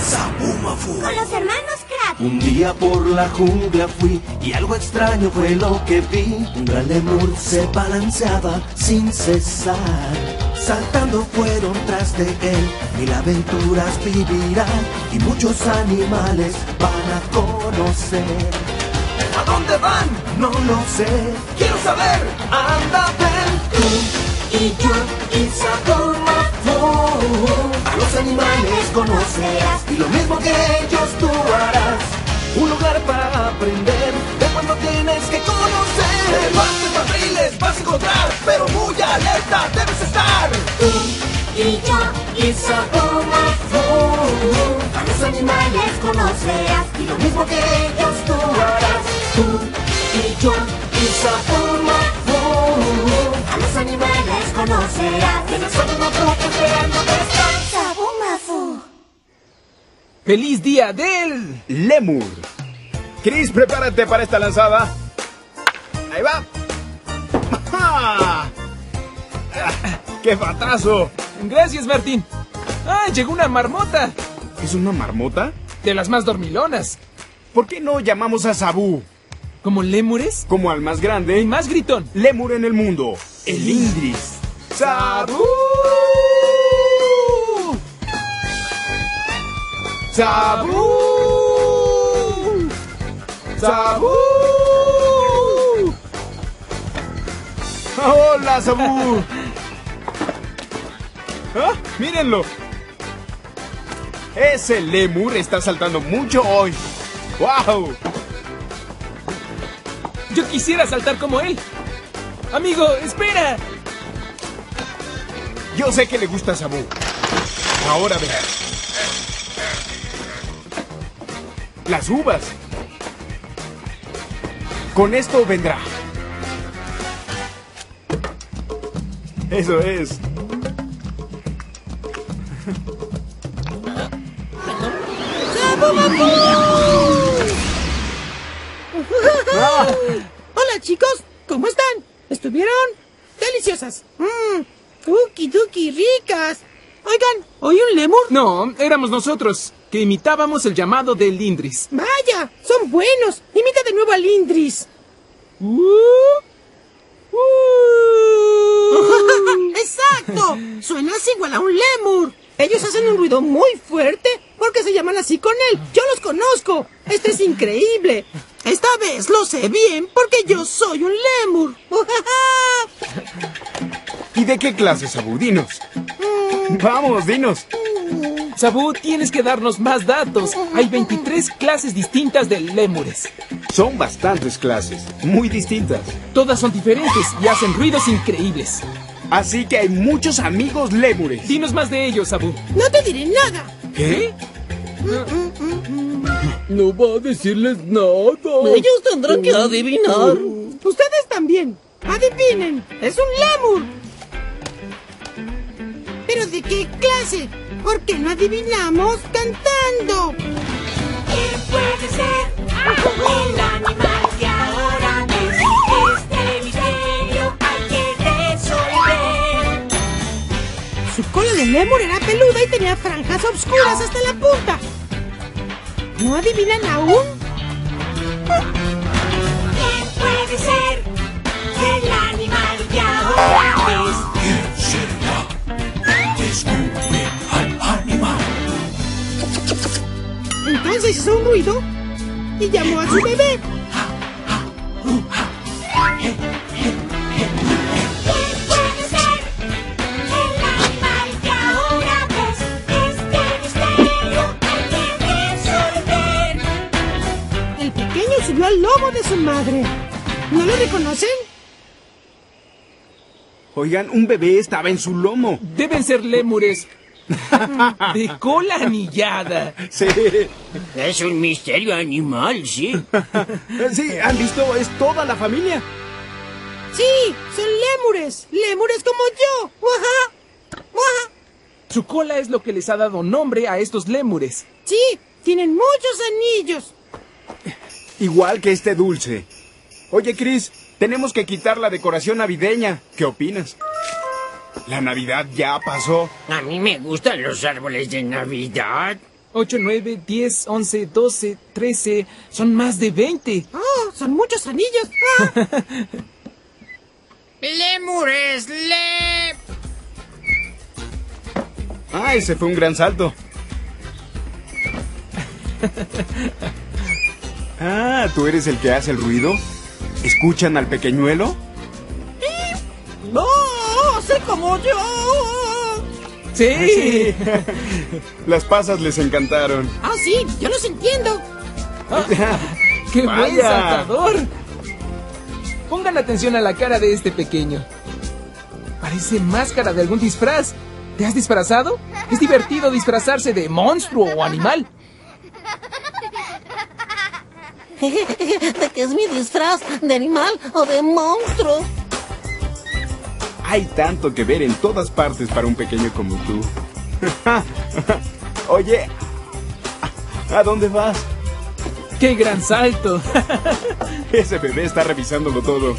Sabumafu. Con los hermanos Kratt. Un día por la jungla fui y algo extraño fue lo que vi. Un gran lemur se balanceaba sin cesar. Saltando fueron tras de él, mil aventuras vivirán y muchos animales van a conocer. ¿A dónde van? No lo sé. Quiero saber. Anda, ven tú y yo y Sabumafu. A los animales conocerás y lo mismo que ellos tú harás. Un lugar para aprender de cuando tienes que conocer. Más de barriles vas a encontrar, pero muy alerta debes estar. Tú y yo y Sabumafu. A los animales conocerás y lo mismo que ellos tú harás. Tú y yo y Sabumafu. A los animales conocerás. En el Sabumafu esperando que estás. Sabumafu. ¡Feliz día del lemur! Chris, prepárate para esta lanzada. Ahí va. ¡Ja! ¡Qué batazo! Gracias, Martín. ¡Ah, llegó una marmota! ¿Es una marmota? De las más dormilonas. ¿Por qué no llamamos a Sabu? ¿Como lémures? Como al más grande Y más gritón. lemur en el mundo, el Indris. ¡Sabu! ¡Sabu! ¡Sabu! ¡Hola, Sabu! ¡Ah, mírenlo! Ese lemur está saltando mucho hoy. ¡Wow! Yo quisiera saltar como él. Amigo, espera. Yo sé que le gusta a Sabu. Ahora verás. Las uvas. Con esto vendrá. Eso es. Hola chicos, ¿cómo están? ¿Estuvieron? Deliciosas. Tuki tuki ricas. Oigan, ¿oí un lemur? No, éramos nosotros, que imitábamos el llamado del Indris. Vaya, son buenos. Imita de nuevo al Indris. ¡Exacto! Suenas igual a un lemur. Ellos hacen un ruido muy fuerte porque se llaman así con él. Yo los conozco. Esto es increíble. Esta vez lo sé bien porque yo soy un lemur. ¿Y de qué clase, Sabu? Dinos. Vamos, dinos. Sabu, tienes que darnos más datos. Hay 23 clases distintas de lémures. Son bastantes clases, muy distintas. Todas son diferentes y hacen ruidos increíbles. Así que hay muchos amigos lémures. Dinos más de ellos, Sabu. No te diré nada. ¿Qué? No va a decirles nada. Ellos tendrán que adivinar. Ustedes también. Adivinen. Es un lemur. ¿Pero de qué clase? ¿Por qué no adivinamos cantando? ¿Quién puede ser el animal que ahora ves? Este misterio hay que resolver. Su cola de lemur era peluda y tenía franjas oscuras hasta la punta. ¿No adivinan aún? ¿Quién puede ser el animal que ahora ves? ¿Quién será? Descubre al animal. Entonces hizo un ruido y llamó a su bebé. ¿Quién puede ser el animal que ahora ves? Este misterio hay que resolver. El pequeño subió al lomo de su madre. ¿No lo reconocen? Oigan, un bebé estaba en su lomo. Deben ser lémures de cola anillada. Sí. Es un misterio animal, ¿sí? Sí, ¿han visto? Es toda la familia. Sí, son lémures. Lémures como yo. ¡Uajá! ¡Uajá! Su cola es lo que les ha dado nombre a estos lémures. Sí, tienen muchos anillos. Igual que este dulce. Oye, Chris, tenemos que quitar la decoración navideña. ¿Qué opinas? La Navidad ya pasó. A mí me gustan los árboles de Navidad. 8, 9, 10, 11, 12, 13... Son más de 20. ¡Oh, son muchos anillos! ¡Ah! ¡Lémures! Ah, ese fue un gran salto. Ah, ¿tú eres el que hace el ruido? ¿Escuchan al pequeñuelo? ¡No! ¡Sé como yo! ¡Sí! Las pasas les encantaron. ¡Ah, sí! ¡Yo los entiendo! ¡Qué buen Vaya. saltador! Pongan atención a la cara de este pequeño. Parece máscara de algún disfraz. ¿Te has disfrazado? Es divertido disfrazarse de monstruo o animal. ¿De qué es mi disfraz? ¿De animal o de monstruo? Hay tanto que ver en todas partes para un pequeño como tú. Oye, ¿a dónde vas? ¡Qué gran salto! Ese bebé está revisándolo todo.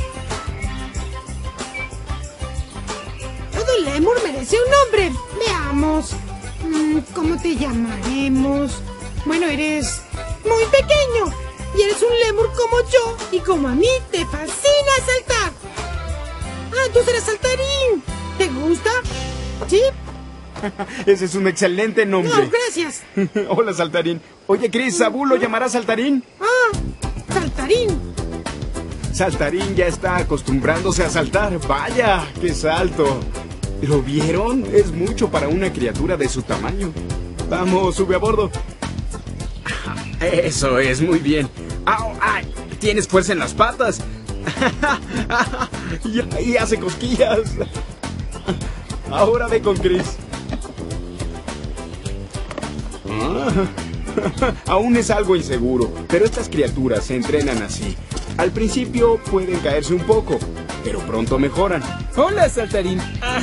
Todo lémur merece un nombre. Veamos. ¿Cómo te llamaremos? Bueno, eres muy pequeño. Y eres un lémur como yo. Y como a mí te fascina saltar. Ah, tú serás saltarín. ¿Te gusta? ¿Sí? Ese es un excelente nombre. No, gracias. Hola, Saltarín. Oye, Chris, ¿Sabú lo llamará Saltarín? Ah, saltarín. Saltarín ya está acostumbrándose a saltar. ¡Vaya! ¡Qué salto! ¿Lo vieron? Es mucho para una criatura de su tamaño. Vamos, sube a bordo. Eso es, muy bien. ¡Au! ¡Ay! Tienes fuerza en las patas. y hace cosquillas. Ahora ve con Chris. Aún es algo inseguro, pero estas criaturas se entrenan así. Al principio pueden caerse un poco, pero pronto mejoran. ¡Hola, saltarín!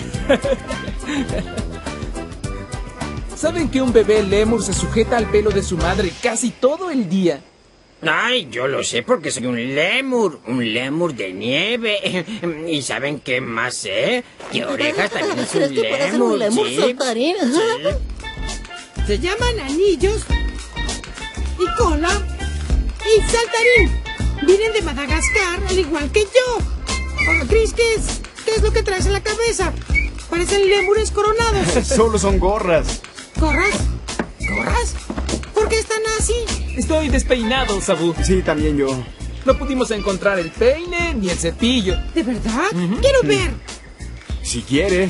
¿Saben que un bebé lémur se sujeta al pelo de su madre casi todo el día? Ay, yo lo sé porque soy un lémur de nieve. ¿Y saben qué más sé? Que Orejas también es un ¿Crees que puede ser un lémur sí. saltarín? Se llaman anillos y cola y saltarín. Vienen de Madagascar, al igual que yo. Hola, Chris, ¿qué es lo que traes en la cabeza? Parecen lémures coronados. Solo son gorras. ¿Gorras? ¿Gorras? ¿Por qué están así? Estoy despeinado, Sabú. Sí, también yo. No pudimos encontrar el peine ni el cepillo. ¿De verdad? Quiero ver. Si quieres.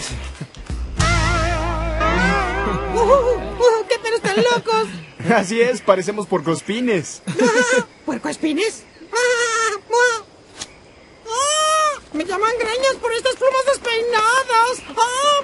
¡Qué pelos tan locos! Así es, parecemos porcoespines. ¿Puercoespines? Me llaman greñas por estas plumas despeinadas.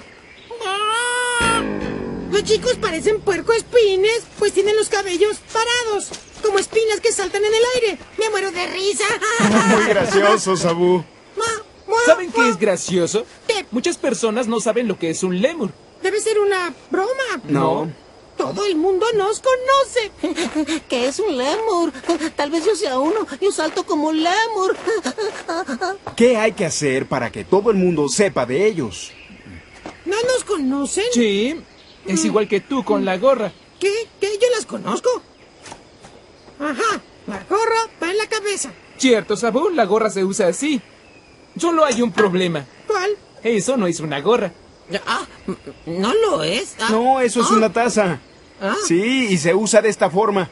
Los chicos parecen puercoespines, pues tienen los cabellos parados, como espinas que saltan en el aire. Me muero de risa. Muy gracioso, Sabú. ¿Saben qué es gracioso? ¿Qué? Muchas personas no saben lo que es un lémur. Debe ser una broma. No. Todo el mundo nos conoce. ¿Qué es un lémur? Tal vez yo sea uno y salto como un lémur. ¿Qué hay que hacer para que todo el mundo sepa de ellos? ¿No nos conocen? Sí, es igual que tú con la gorra. ¿Qué? ¿Yo las conozco? Ajá, la gorra va en la cabeza. Cierto, Sabú, la gorra se usa así. Solo hay un problema. ¿Cuál? Eso no es una gorra. ¿No lo es? No, eso es una taza. Sí, y se usa de esta forma.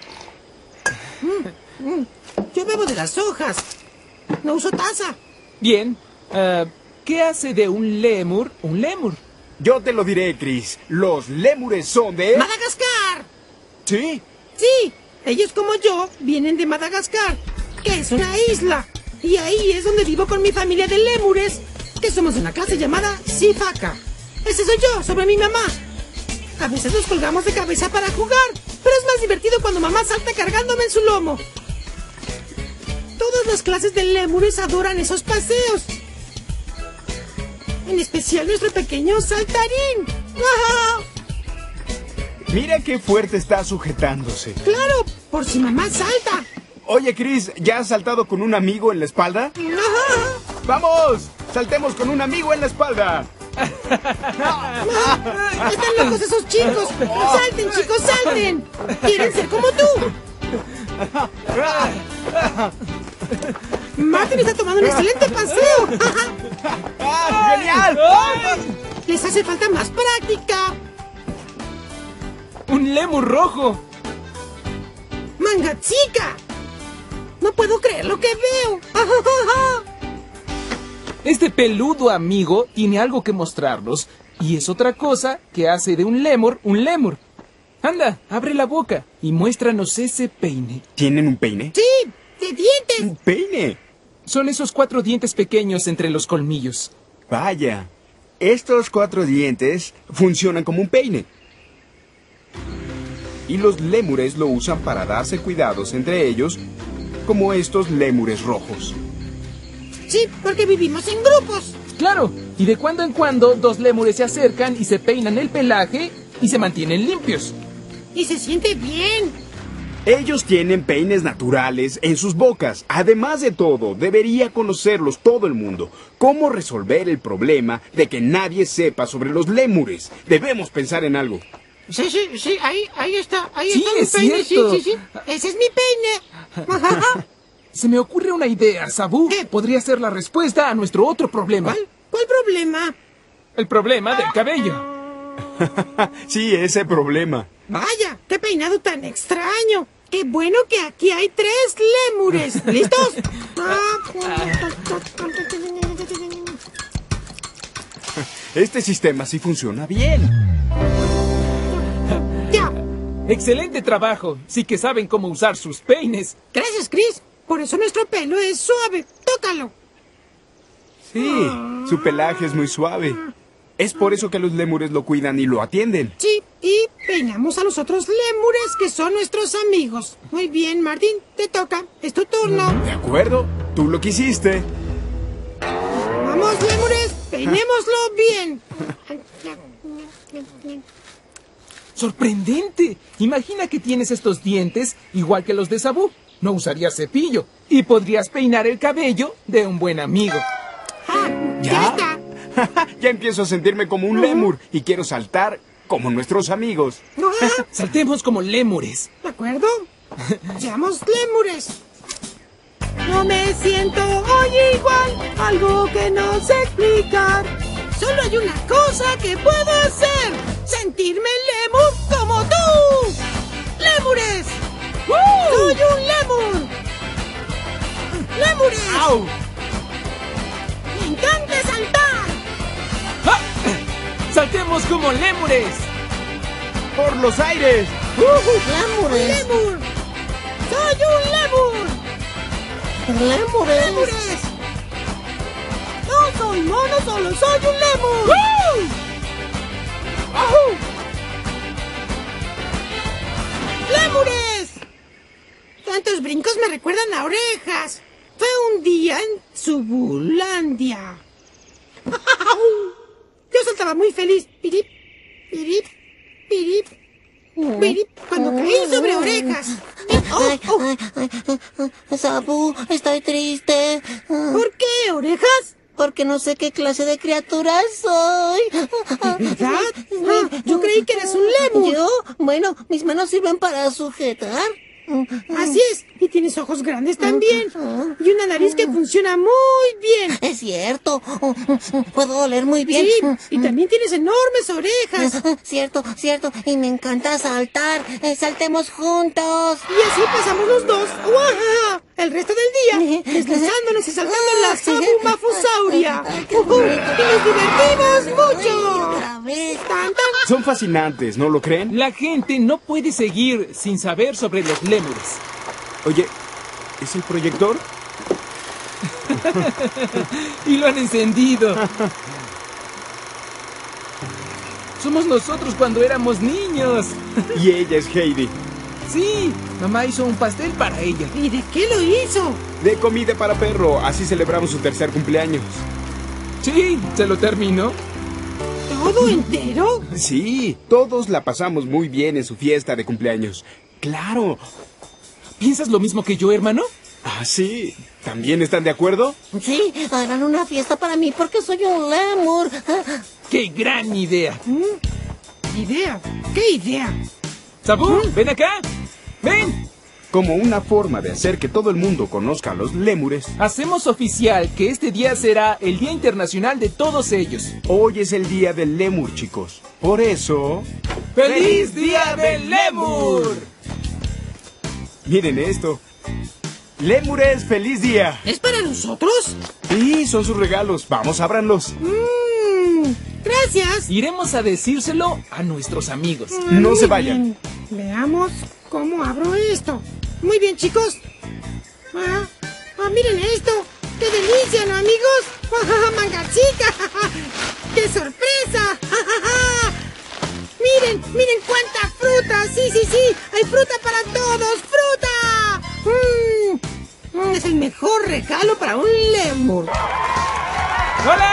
Yo bebo de las hojas. No uso taza. Bien, ¿qué hace de un lémur un lémur? Yo te lo diré, Chris. Los lémures son de... ¡Madagascar! Sí. Sí, ellos como yo vienen de Madagascar, que es una isla. Y ahí es donde vivo con mi familia de lémures, que somos de una clase llamada Sifaka. Ese soy yo, sobre mi mamá. A veces nos colgamos de cabeza para jugar, pero es más divertido cuando mamá salta cargándome en su lomo. Todas las clases de lémures adoran esos paseos. En especial nuestro pequeño saltarín. ¡Ah! Mira qué fuerte está sujetándose. Claro, por si mamá salta. Oye, Chris, ¿ya has saltado con un amigo en la espalda? ¡Ah! ¡Vamos! ¡Saltemos con un amigo en la espalda! ¡Están locos esos chicos! ¡Salten, chicos, salten! ¡Quieren ser como tú! Martin está tomando un excelente paseo. ¡Genial! Les hace falta más práctica. ¡Un lémur rojo! ¡Manga chica! No puedo creer lo que veo. Este peludo amigo tiene algo que mostrarnos. Y es otra cosa que hace de un lémur un lémur. Anda, abre la boca y muéstranos ese peine. ¿Tienen un peine? ¡Sí! ¡De dientes! ¡Un peine! Son esos 4 dientes pequeños entre los colmillos. Vaya, estos 4 dientes funcionan como un peine. Y los lémures lo usan para darse cuidados entre ellos, como estos lémures rojos. Sí, porque vivimos en grupos. Claro, y de cuando en cuando 2 lémures se acercan y se peinan el pelaje y se mantienen limpios. Y se siente bien. Ellos tienen peines naturales en sus bocas. Además de todo, debería conocerlos todo el mundo. ¿Cómo resolver el problema de que nadie sepa sobre los lémures? Debemos pensar en algo. Sí, ahí está. Ahí Sí, está mi es peine. cierto. Sí. Ese es mi peine. Se me ocurre una idea, Sabu. ¿Qué? Podría ser la respuesta a nuestro otro problema. ¿Cuál problema? El problema del cabello. Sí, ese problema. Vaya, qué peinado tan extraño. Qué bueno que aquí hay 3 lémures. ¿Listos? Este sistema sí funciona bien. Ya. Excelente trabajo. Sí que saben cómo usar sus peines. Gracias, Chris. Por eso nuestro pelo es suave. Tócalo. Sí, su pelaje es muy suave. Es por eso que los lémures lo cuidan y lo atienden. Sí, y peinamos a los otros lémures que son nuestros amigos. Muy bien, Martín, te toca. Es tu turno. ¿De acuerdo? Tú lo quisiste. Vamos, lémures, peinémoslo bien. ¡Sorprendente! Imagina que tienes estos dientes igual que los de Sabu. No usarías cepillo y podrías peinar el cabello de un buen amigo. Ya está. Ya empiezo a sentirme como un lémur y quiero saltar como nuestros amigos. Saltemos como lémures. ¿De acuerdo? Seamos lémures. No me siento hoy igual, algo que no sé explicar. Solo hay una cosa que puedo hacer: sentirme lémur como tú. ¡Lémures! ¡Soy un lémur! ¡Lémures! ¡Au! ¡Me encanta saltar! ¡Ah! ¡Saltemos como lémures! ¡Por los aires! ¡Lémures! ¡Lémur! ¡Soy un lémur! ¡Lémures! ¡Lémures! No soy mono, solo soy un lémur. ¡Ajú! ¡Lémures! Tantos brincos me recuerdan a orejas. Fue un día en Subulandia. Yo saltaba muy feliz. Pirip, pirip, pirip, pirip, cuando caí sobre orejas. Sabu, estoy triste. ¿Por qué, orejas? Porque no sé qué clase de criatura soy. ¿Verdad? Yo creí que eres un lémur. ¿Yo? Bueno, mis manos sirven para sujetar. Así es. Y tienes ojos grandes también. Y una nariz que funciona muy bien. Es cierto. Puedo oler muy bien. Sí, y también tienes enormes orejas. Cierto. Y me encanta saltar. Saltemos juntos. Y así pasamos los dos. ¡Guau! El resto del día, deslizándonos y saltando en la Sabumafusauria. Y nos divertimos mucho. Otra vez. Tan, tan. Son fascinantes, ¿no lo creen? La gente no puede seguir sin saber sobre los lémures. Oye, ¿es el proyector? Y lo han encendido. Somos nosotros cuando éramos niños. Y ella es Heidi. Sí, mamá hizo un pastel para ella. ¿Y de qué lo hizo? De comida para perro, así celebramos su 3er cumpleaños. Sí, se lo terminó. ¿Todo entero? Sí, todos la pasamos muy bien en su fiesta de cumpleaños. ¡Claro! ¿Piensas lo mismo que yo, hermano? Ah, sí. ¿También están de acuerdo? Sí, harán una fiesta para mí porque soy un lémur. ¡Qué gran idea! ¿Idea? ¿Qué idea? ¡Sabú, ven acá! ¡Ven! Como una forma de hacer que todo el mundo conozca a los lémures, Hacemos oficial que este día será el Día Internacional de todos ellos. hoy es el día del lémur, chicos. Por eso... ¡Feliz Día del Lémur! Miren esto. Lémures, feliz día. ¿Es para nosotros? Sí, son sus regalos. Vamos, ábranlos. Gracias. Iremos a decírselo a nuestros amigos. No se Muy vayan. bien. Veamos cómo abro esto. Muy bien, chicos. Miren esto. ¡Qué delicia, ¿no, amigos? ¡Manga chica! ¡Qué sorpresa! Miren cuánta fruta. Sí. Hay fruta para todos. ¡Fruta! Es el mejor regalo para un lémur. ¡Hola!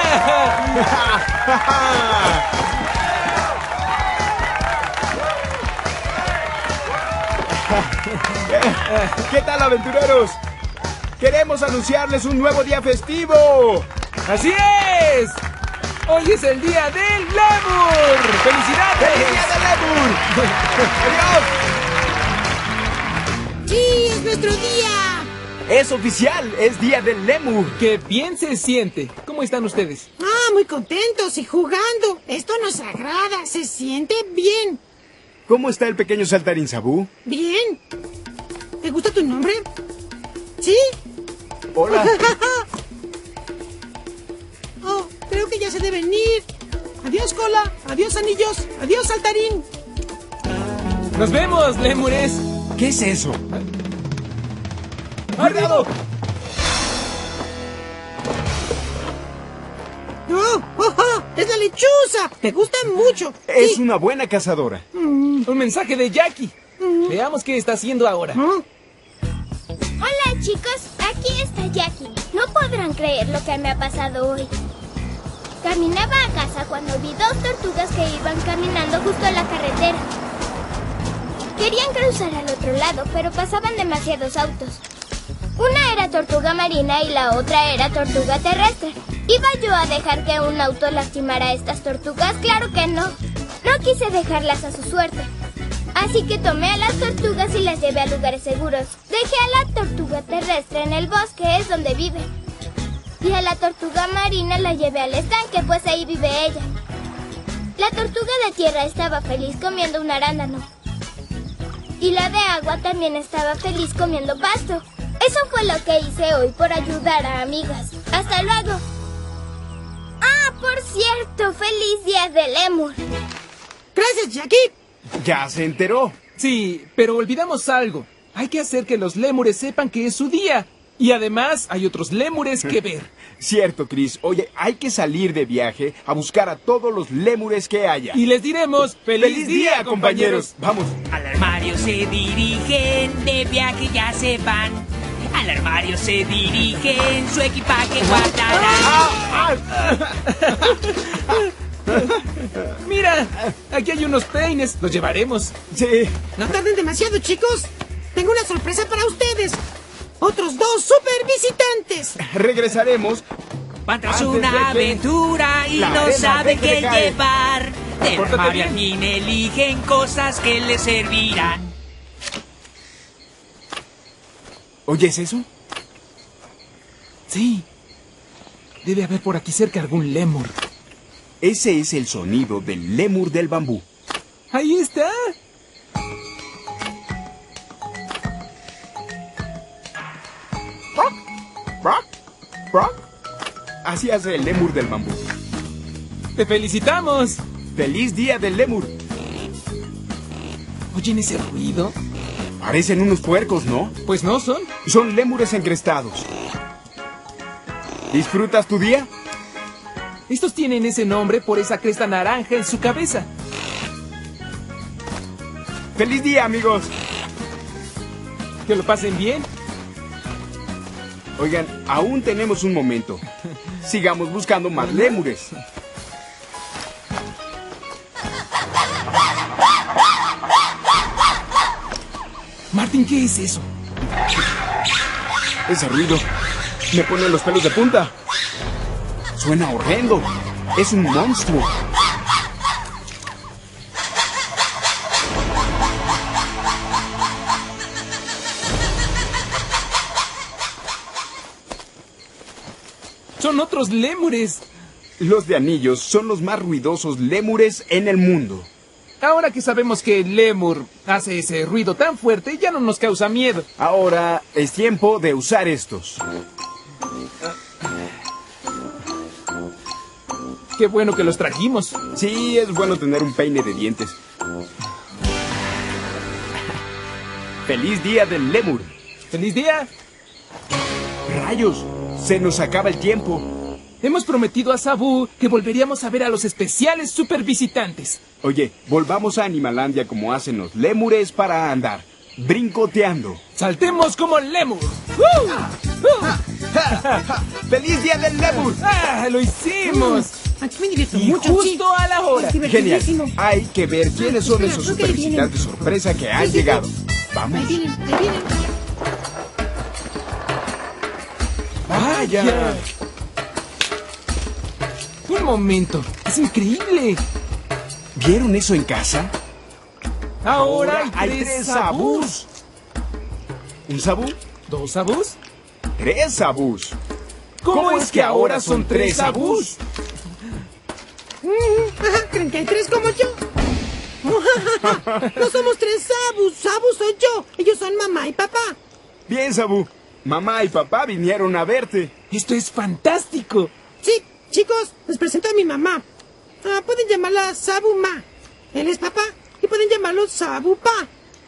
¿Qué tal, aventureros? Queremos anunciarles un nuevo día festivo. ¡Así es! ¡Hoy es el Día del Lémur! ¡Felicidades! ¡Feliz día del lémur! ¡Adiós! ¡Sí, es nuestro día! Es oficial, es día del lémur. ¡Qué bien se siente! ¿Cómo están ustedes? Muy contentos y jugando. Esto nos agrada, se siente bien. ¿Cómo está el pequeño saltarín, Sabú? Bien. ¿Te gusta tu nombre? ¿Sí? Hola. Creo que ya se deben ir. Adiós, cola. Adiós, anillos. Adiós, saltarín. ¡Nos vemos, lémures! ¿Qué es eso? ¡Cuidado! ¡Es la lechuza! Me gusta mucho. Es Sí. una buena cazadora. Un mensaje de Jackie. Veamos qué está haciendo ahora. Hola chicos, aquí está Jackie. No podrán creer lo que me ha pasado hoy. Caminaba a casa cuando vi dos tortugas que iban caminando justo a la carretera. Querían cruzar al otro lado, pero pasaban demasiados autos. Una era tortuga marina y la otra era tortuga terrestre. ¿Iba yo a dejar que un auto lastimara a estas tortugas? Claro que no. No quise dejarlas a su suerte. Así que tomé a las tortugas y las llevé a lugares seguros. Dejé a la tortuga terrestre en el bosque, es donde vive. Y a la tortuga marina la llevé al estanque, pues ahí vive ella. La tortuga de tierra estaba feliz comiendo un arándano. Y la de agua también estaba feliz comiendo pasto. Eso fue lo que hice hoy por ayudar a amigas. ¡Hasta luego! Por cierto, feliz día del lémur. Gracias, Jackie. Ya se enteró. Sí, pero olvidamos algo. Hay que hacer que los lémures sepan que es su día. Y además hay otros lémures que ver. Cierto, Chris. Oye, hay que salir de viaje a buscar a todos los lémures que haya. Y les diremos ¡Feliz día, compañeros! Vamos. Al armario se dirigen, de viaje ya se van. Al armario se dirigen, su equipaje guardarán. Mira, aquí hay unos peines. Los llevaremos. Sí. No tarden demasiado, chicos. Tengo una sorpresa para ustedes. Otros dos super visitantes. Regresaremos. Van tras Antes de una que aventura y la no arena saben deje de qué caer. llevar. Del Pórtate armario al bien. fin eligen cosas que les servirán. ¿Oyes eso? Sí. Debe haber por aquí cerca algún lémur. Ese es el sonido del lémur del bambú. Ahí está. Así hace el lémur del bambú. Te felicitamos. ¡Feliz día del lémur! ¿Oyen ese ruido? Parecen unos puercos, ¿no? Pues no son. Son lémures encrestados. ¿Disfrutas tu día? Estos tienen ese nombre por esa cresta naranja en su cabeza. ¡Feliz día, amigos! Que lo pasen bien. Oigan, aún tenemos un momento. Sigamos buscando más lémures. Martín, ¿qué es eso? Ese ruido me pone los pelos de punta. Suena horrendo. Es un monstruo. Son otros lémures. Los de anillos son los más ruidosos lémures en el mundo. Ahora que sabemos que el lémur hace ese ruido tan fuerte, ya no nos causa miedo. Ahora es tiempo de usar estos. Qué bueno que los trajimos. Sí, es bueno tener un peine de dientes. ¡Feliz día del lémur! ¡Feliz día! ¡Rayos! Se nos acaba el tiempo. Hemos prometido a Sabu que volveríamos a ver a los especiales supervisitantes. Oye, volvamos a Animalandia como hacen los lémures para andar, brincoteando. ¡Saltemos como el lémur! ¡Feliz día del lémur! ¡Ah, lo hicimos! Aquí me divierto Y mucho, justo a la hora. Es Genial. divertidísimo. Hay que ver quiénes son esos Creo que ahí supervisitantes vienen. sorpresa que han Sí, sí, llegado. Ahí Vamos. vienen, ahí vienen. ¡Vaya! Un momento. ¡Es increíble! ¿Vieron eso en casa? Ahora hay tres sabús. ¿Un sabú? ¿Dos sabús? ¡Tres sabús! ¿Cómo es que ahora son tres sabús? ¿Creen que hay tres como yo? No somos tres sabus. Sabu soy yo. Ellos son mamá y papá. Bien, Sabú. Mamá y papá vinieron a verte. ¡Esto es fantástico! Sí, chicos, les presento a mi mamá. Pueden llamarla Sabu Ma. Él es papá y pueden llamarlo Sabu Pa.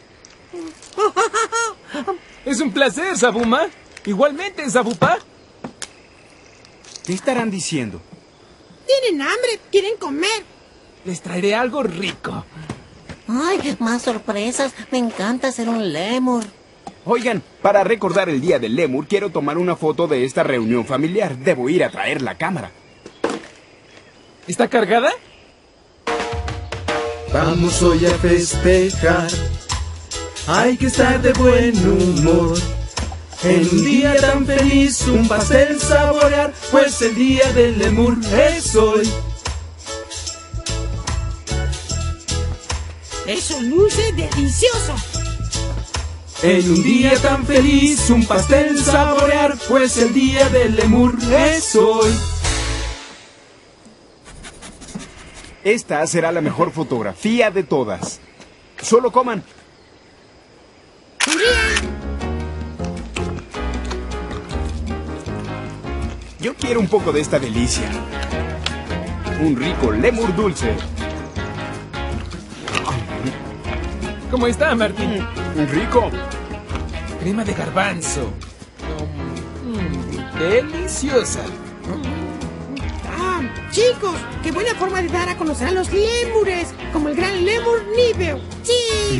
Es un placer, Sabuma. Igualmente, Sabupa. ¿Qué estarán diciendo? Tienen hambre, quieren comer. Les traeré algo rico. Ay, más sorpresas. Me encanta ser un lémur. Oigan, para recordar el día del lémur, quiero tomar una foto de esta reunión familiar. Debo ir a traer la cámara. ¿Está cargada? Vamos hoy a festejar. Hay que estar de buen humor. En un día tan feliz, un pastel saborear, pues el día del lémur es hoy. Es un dulce delicioso. En un día tan feliz, un pastel saborear, pues el día del lémur es hoy. Esta será la mejor fotografía de todas. Solo coman. Yo quiero un poco de esta delicia. Un rico lémur dulce. ¿Cómo está, Martín? Rico. Crema de garbanzo. Deliciosa. Chicos, qué buena forma de dar a conocer a los lémures, como el gran lémur Nibel. Sí.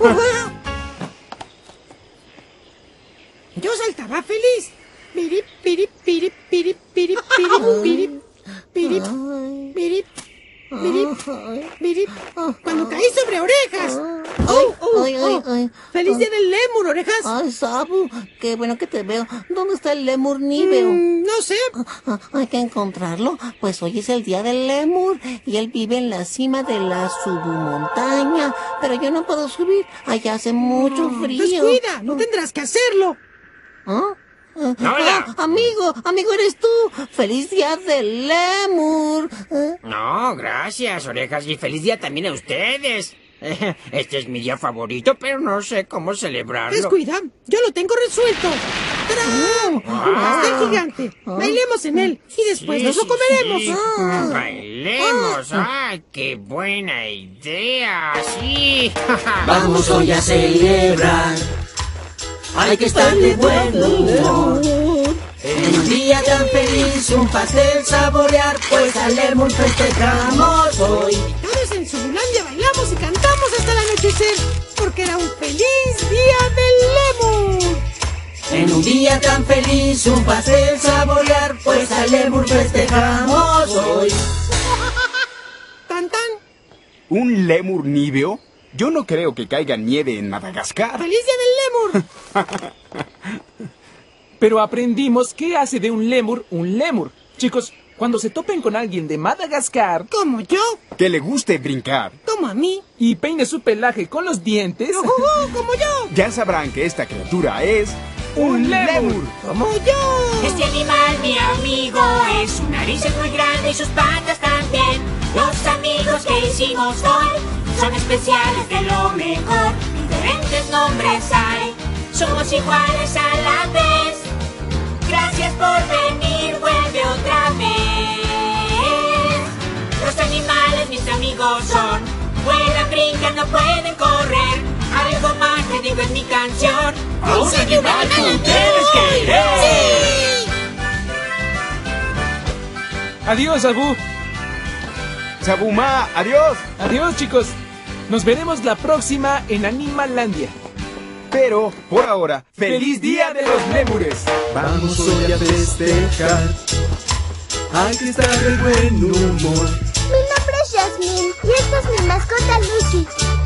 Yo saltaba feliz. Pirip, pirip, pirip, pirip, pirip, pirip, pirip, pirip, pirip, pirip, pirip. Cuando caí sobre orejas. Ay. ¡Feliz día del lémur, orejas! Ay, Sabu, qué bueno que te veo. ¿Dónde está el lémur Nibel? No sé. Hay que encontrarlo, pues hoy es el día del lémur y él vive en la cima de la subumontaña. Pero yo no puedo subir, allá hace mucho frío. Descuida, no tendrás que hacerlo. ¿Ah? Hola. Amigo eres tú. ¡Feliz día del lémur! No, gracias, orejas, y feliz día también a ustedes. Este es mi día favorito, pero no sé cómo celebrarlo. Descuida, yo lo tengo resuelto. ¡Tarán! Un pastel gigante. Bailemos en él y después nos lo comeremos. Sí. Bailemos. ¡Ay, qué buena idea! Sí. Vamos hoy a celebrar. Hay que estar de buen humor. En un día tan feliz, un pastel saborear, pues al lémur festejamos hoy. Todos en Zululandia bailamos y cantamos hasta el anochecer, porque era un feliz día del lémur. En un día tan feliz, un pastel saborear, pues al lémur festejamos hoy. Tan tan. ¿Un lémur níveo? Yo no creo que caiga nieve en Madagascar. ¡Feliz día del lémur! pero aprendimos qué hace de un lémur un lémur. Chicos, cuando se topen con alguien de Madagascar Como yo, Que le guste brincar, como a mí, y peine su pelaje con los dientes, como yo, ya sabrán que esta criatura es un lémur. como yo. Este animal, mi amigo, es su nariz es muy grande y sus patas también. Los amigos que hicimos hoy son especiales de lo mejor. Diferentes nombres hay, somos iguales a la vez. Gracias por venir, vuelve otra vez. Los animales, mis amigos, son: vuelan, brincan, no pueden correr. Algo más te digo en mi canción: a un animal tú debes querer. Adiós, Abu. Sabuma, adiós. Adiós, chicos. Nos veremos la próxima en Animalandia. Pero, por ahora, ¡feliz Día de los Lémures! Vamos hoy a festejar. Hay que estar de buen humor. Mi nombre es Jasmine y esta es mi mascota Lucy.